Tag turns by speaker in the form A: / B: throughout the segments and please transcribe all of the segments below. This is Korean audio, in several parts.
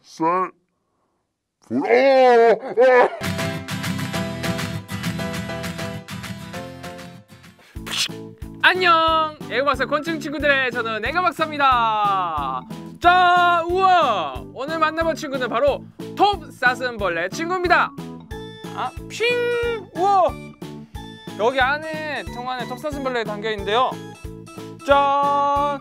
A: 쌀, 불,
B: 안녕! 에그박사 곤충 친구들의 저는 에그박사입니다. 자, 우와! 오늘 만나볼 친구는 바로 톱사슴벌레 친구입니다. 아, 핑! 우와! 여기 안에 통 안에 톱사슴벌레 담겨 있는데요. 짠!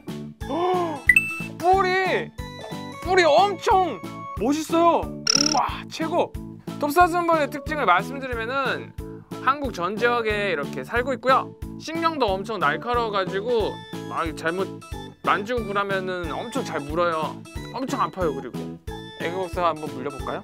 B: 뿔이 엄청 멋있어요. 우와, 최고! 톱사슴벌레 특징을 말씀드리면은 한국 전 지역에 이렇게 살고 있고요. 신경도 엄청 날카로워가지고 잘못 만지고 그러면은 엄청 잘 물어요. 엄청 아파요. 그리고 에그박사가 한번 물려볼까요?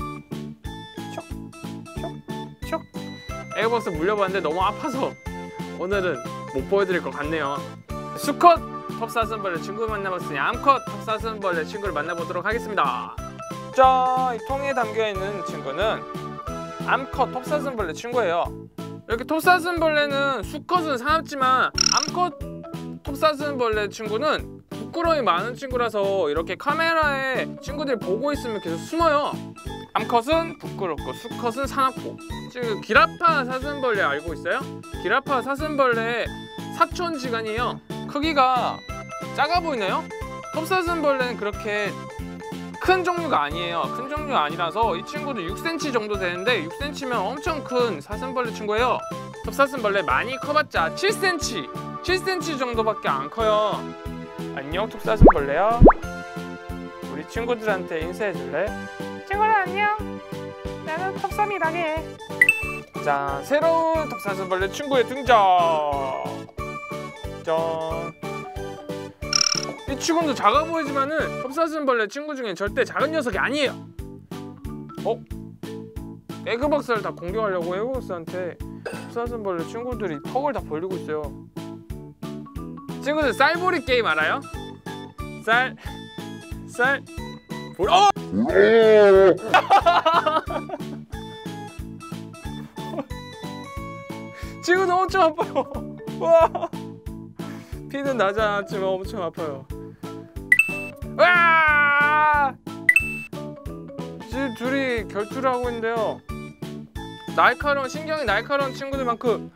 B: 촉. 에그박사 물려봤는데 너무 아파서 오늘은 못 보여드릴 것 같네요. 수컷 톱사슴벌레 친구 만나봤으니 암컷 톱사슴벌레 친구를 만나보도록 하겠습니다. 자, 이 통에 담겨있는 친구는 암컷 톱사슴벌레 친구예요. 이렇게 톱사슴벌레는 수컷은 사납지만 암컷 톱사슴벌레 친구는 부끄러움이 많은 친구라서 이렇게 카메라에 친구들이 보고 있으면 계속 숨어요. 암컷은 부끄럽고 수컷은 사납고. 지금 기라파 사슴벌레 알고 있어요? 기라파 사슴벌레의 사촌지간이에요. 크기가 작아 보이나요? 톱사슴벌레는 그렇게 큰 종류가 아니에요. 큰 종류가 아니라서 이 친구도 6cm 정도 되는데 6cm면 엄청 큰 사슴벌레 친구예요. 톱사슴벌레 많이 커봤자 7cm 정도밖에 안 커요. 안녕 톱사슴벌레야. 우리 친구들한테 인사해줄래? 친구들 안녕. 나는 톱사미라게. 자, 새로운 톱사슴벌레 친구의 등장. 짠. 이 친구도 작아 보이지만은 톱사슴벌레 친구 중엔 절대 작은 녀석이 아니에요. 에그박사를 다 공격하려고 에그박사한테 톱사슴벌레 친구들이 턱을 다 벌리고 있어요. 친구들 쌀보리 게임 알아요? 쌀 보리. 친구들 엄청 아파요. 와, 피는 나지 않았지만 엄청 아파요. 와! 지금 둘이 결투를 하고 있는데요. 신경이 날카로운 친구들만큼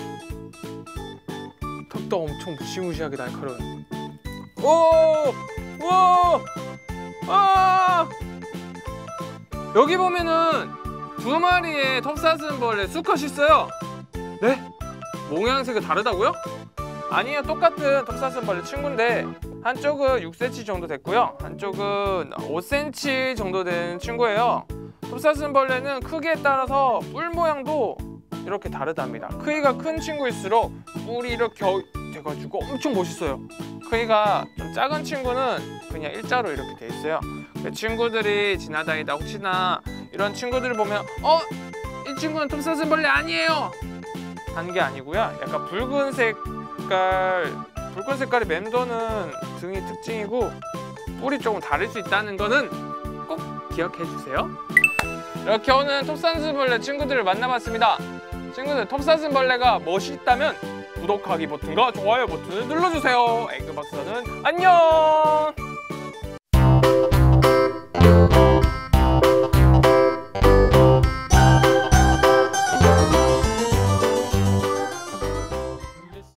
B: 턱도 엄청 무시무시하게 날카로운. 오! 와! 아! 여기 보면은 두 마리의 톱사슴벌레 수컷이 있어요. 네? 모양새가 다르다고요? 아니에요. 똑같은 톱사슴벌레 친구인데 한쪽은 6cm 정도 됐고요. 한쪽은 5cm 정도 된 친구예요. 톱사슴벌레는 크기에 따라서 뿔 모양도 이렇게 다르답니다. 크기가 큰 친구일수록 뿔이 이렇게 돼가지고 엄청 멋있어요. 크기가 좀 작은 친구는 그냥 일자로 이렇게 돼 있어요. 친구들이 지나다니다 혹시나 이런 친구들을 보면 이 친구는 톱사슴벌레 아니에요! 하는 게 아니고요. 약간 붉은 색깔이 맴도는 등이 특징이고 뿔이 조금 다를 수 있다는 거는 꼭 기억해 주세요. 이렇게 오늘 톱사슴벌레 친구들을 만나봤습니다. 친구들 톱사슴벌레가 멋있다면 구독하기 버튼과 좋아요 버튼을 눌러주세요. 에그박사는 안녕!